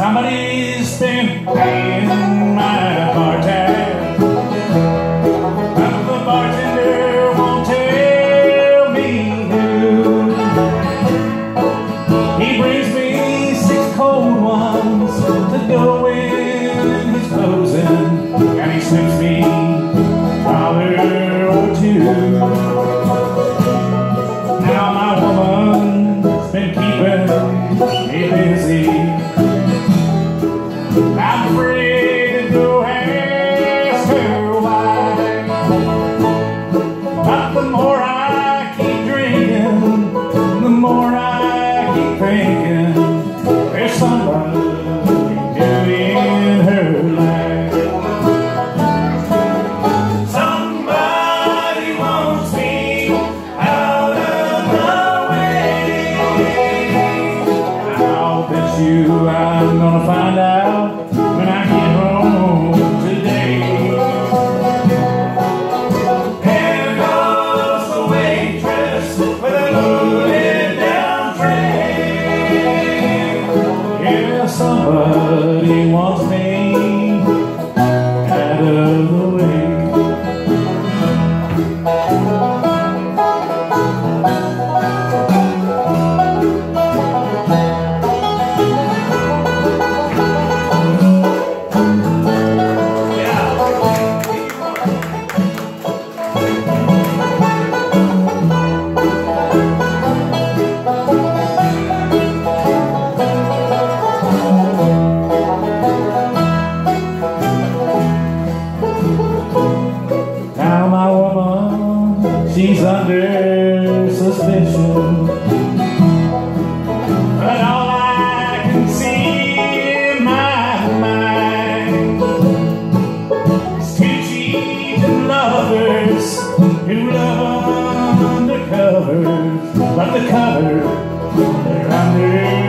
Somebody's been paying my bar tab, but the bartender won't tell me who. He brings me 6 cold ones to go when he's closing, and he slips me $1 or 2. Now my woman's been keeping me busy. I'm afraid to go ask her why, but the more I keep drinking, the more I keep thinking there's somebody new in her life. Somebody wants me out of the way, and I'll bet you I'm gonna find out when I get home today. There goes the waitress with a loaded down tray. Yeah, somebody wants me out of the way. Now my woman, she's under suspicion, but all I can see in my mind is 2 cheating lovers who love undercovers, but the cover they're under.